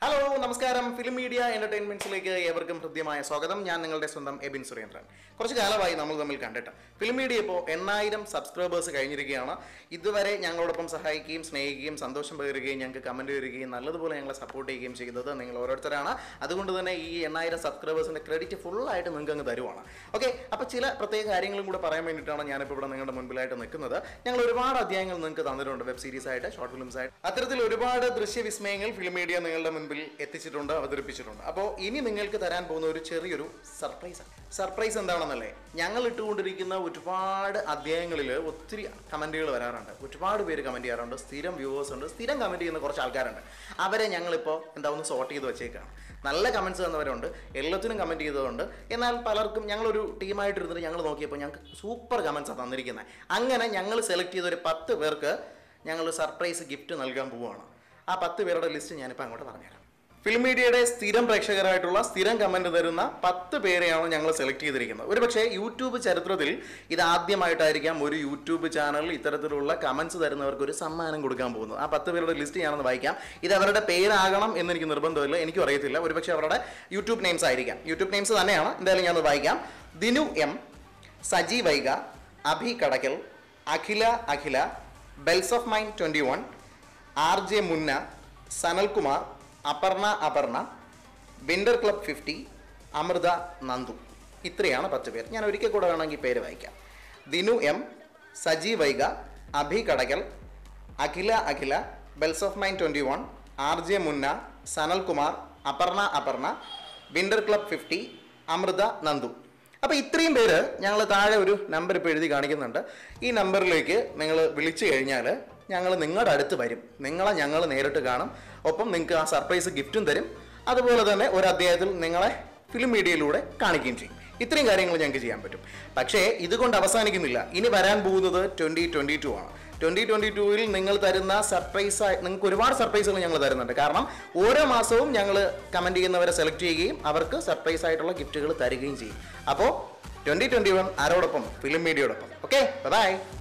Hello നമസ്കാരം film media എന്റർടൈൻമെന്റ്സിലേക്ക് ഏവർക്കും ഹൃദ്യമായ സ്വാഗതം. ഞാൻ നിങ്ങളുടെ സ്വന്തം എബിൻ സുരേന്ദ്രൻ. കുറച്ച് കാലമായി നമ്മൾ തമ്മിൽ കണ്ടിട്ട് ഫിലിം മീഡിയ ഇപ്പോൾ 8000 സബ്സ്ക്രൈബേഴ്സ് കഴിഞ്ഞിരിക്കുകയാണ്. ഇതുവരെ ഞങ്ങളോടൊപ്പം സഹായിക്കുകയും സ്നേഹിക്കുകയും സന്തോഷം പകരുകയും ഞങ്ങൾക്ക് കമൻറ്റ് തരികയും നല്ലതുപോലെ ഞങ്ങളെ സപ്പോർട്ട് ചെയ്യുകയും ചെയ്തത് നിങ്ങൾ ഓരോരുത്തരാണ്. അതുകൊണ്ട് തന്നെ ഈ 8000 സബ്സ്ക്രൈബേഴ്സിൻ്റെ ക്രെഡിറ്റ് ഫുള്ളായിട്ട് നിങ്ങൾക്ക് അങ്ങ് തരുവാണ്. ഓക്കെ, അപ്പോൾ ചില പ്രത്യേക കാര്യങ്ങളും കൂടെ പറയാൻ വേണ്ടിയിട്ടാണ് ഞാനിപ്പോൾ ഇവിടെ നിങ്ങളുടെ മുൻപിലായിട്ട് നിൽക്കുന്നത്. ഞങ്ങൾ ഒരുപാട് അധ്യായങ്ങൾ നിങ്ങൾക്ക് തന്നിട്ടുണ്ട്, വെബ് സീരീസ് ആയിട്ട്, ഷോർട്ട് ഫിലിംസ് ആയിട്ട്. അത്തരത്തിൽ ഒരുപാട് ദൃശ്യവിസ്മയങ്ങൾ ഫിലിം മീഡിയ നിങ്ങളുടെ മുൻപിൽ എത്തിച്ചിട്ടുണ്ട്, അവതരിപ്പിച്ചിട്ടുണ്ട്. അപ്പോൾ ഇനി നിങ്ങൾക്ക് തരാൻ പോകുന്ന ഒരു ചെറിയൊരു സർപ്രൈസ് എന്താണെന്നല്ലേ, ഞങ്ങൾ ഇട്ടുകൊണ്ടിരിക്കുന്ന ഒരുപാട് അധ്യായങ്ങളിൽ ഒത്തിരി കമൻറ്റുകൾ വരാറുണ്ട്. ഒരുപാട് പേര് കമൻറ്റ് ചെയ്യാറുണ്ട്, സ്ഥിരം വ്യൂവേഴ്സ് ഉണ്ട്, സ്ഥിരം കമൻറ്റ് ചെയ്യുന്ന കുറച്ച് ആൾക്കാരുണ്ട്. അവരെ ഞങ്ങളിപ്പോൾ ഒന്ന് സോർട്ട് ചെയ്ത് വെച്ചേക്കാണ്. നല്ല കമൻറ്റ്സ് തന്നവരുണ്ട്, എല്ലാത്തിനും കമൻറ്റ് ചെയ്തതുകൊണ്ട്. എന്നാൽ പലർക്കും ഞങ്ങളൊരു ടീമായിട്ടിരുന്നിട്ട് ഞങ്ങൾ നോക്കിയപ്പോൾ ഞങ്ങൾക്ക് സൂപ്പർ കമൻറ്റ്സാണ് തന്നിരിക്കുന്നത്. അങ്ങനെ ഞങ്ങൾ സെലക്ട് ചെയ്ത ഒരു 10 പേർക്ക് ഞങ്ങൾ സർപ്രൈസ് ഗിഫ്റ്റ് നൽകാൻ പോവുകയാണ്. ആ 10 പേരുടെ ലിസ്റ്റ് ഞാനിപ്പോൾ അങ്ങോട്ട് പറഞ്ഞുതരാം. ഫിലിം മീഡിയയുടെ സ്ഥിരം പ്രേക്ഷകരായിട്ടുള്ള സ്ഥിരം കമൻറ്റ് തരുന്ന 10 പേരെയാണ് ഞങ്ങൾ സെലക്ട് ചെയ്തിരിക്കുന്നത്. ഒരുപക്ഷെ യൂട്യൂബ് ചരിത്രത്തിൽ ഇതാദ്യമായിട്ടായിരിക്കാം ഒരു യൂട്യൂബ് ചാനൽ ഇത്തരത്തിലുള്ള കമൻറ്റ്സ് തരുന്നവർക്ക് ഒരു സമ്മാനം കൊടുക്കാൻ പോകുന്നത്. ആ 10 പേരുടെ ലിസ്റ്റ് ഞാനൊന്ന് വായിക്കാം. ഇത് അവരുടെ പേരാകണം എന്നെനിക്ക് നിർബന്ധമില്ല, എനിക്കും അറിയത്തില്ല. ഒരുപക്ഷെ അവരുടെ യൂട്യൂബ് നെയിംസ് ആയിരിക്കാം. യൂട്യൂബ് നെയിംസ് തന്നെയാണ്. എന്തായാലും ഞാനത് വായിക്കാം. Dinu M, Saji Vaiga, Abhi Kadakkal, Akhila, bells of mind 21, RJ Munna, Sanalkumar, Aparna, winter club 50, Amritha, Nandu. ഇത്രയാണ് 10 പേർ. ഞാൻ ഒരിക്കൽ കൂടെ വേണമെങ്കിൽ പേര് വായിക്കാം. Dinu M, Saji Vaiga, Abhi Kadakkal, Akhila, bells of mind 21, RJ Munna, Sanalkumar, Aparna, winter club 50, Amritha, Nandu. അപ്പോൾ ഇത്രയും പേര് ഞങ്ങൾ താഴെ ഒരു നമ്പർ ഇപ്പോൾ എഴുതി കാണിക്കുന്നുണ്ട്. ഈ നമ്പറിലേക്ക് നിങ്ങൾ വിളിച്ചു കഴിഞ്ഞാൽ ഞങ്ങൾ നിങ്ങളുടെ അടുത്ത് വരും. നിങ്ങളെ ഞങ്ങൾ നേരിട്ട് കാണും. ഒപ്പം നിങ്ങൾക്ക് ആ സർപ്രൈസ് ഗിഫ്റ്റും തരും. അതുപോലെ തന്നെ ഒരു അധ്യായത്തിൽ നിങ്ങളെ ഫിലിം മീഡിയയിലൂടെ കാണിക്കുകയും ചെയ്യും. ഇത്രയും കാര്യങ്ങൾ ഞങ്ങൾക്ക് ചെയ്യാൻ പറ്റും. പക്ഷേ ഇതുകൊണ്ട് അവസാനിക്കുന്നില്ല. ഇനി വരാൻ പോകുന്നത് 2022 ആണ്. 2022-ൽ നിങ്ങൾ തരുന്ന സർപ്രൈസായി നിങ്ങൾക്ക് ഒരുപാട് സർപ്രൈസുകൾ ഞങ്ങൾ തരുന്നുണ്ട്. കാരണം ഓരോ മാസവും ഞങ്ങൾ കമൻറ്റ് ചെയ്യുന്നവരെ സെലക്ട് ചെയ്യുകയും അവർക്ക് സർപ്രൈസ് ആയിട്ടുള്ള ഗിഫ്റ്റുകൾ തരികയും ചെയ്യും. അപ്പോൾ 2021 ആരോടൊപ്പം? ഫിലിം മീഡിയയോടൊപ്പം. Okay, by.